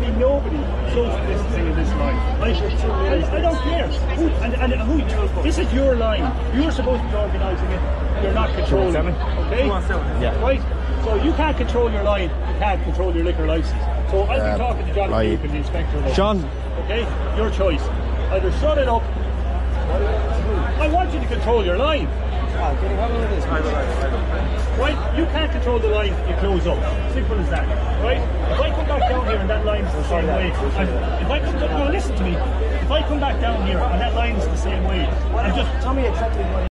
absolutely nobody social distancing in this line. I don't care. This is your line. You're supposed to be organising it. You're not controlling it. Okay? Yeah. Right? So you can't control your line. You can't control your liquor licence. So I'll be talking to John Duke and the inspector. John. Okay? Your choice. Either shut it up. I want you to control your line. Right? You can't control the line, you close up. Simple as that. Right? If I come back down here and that line's the same way, listen to me. If I come back down here and that line's the same way, I'm just tell me exactly what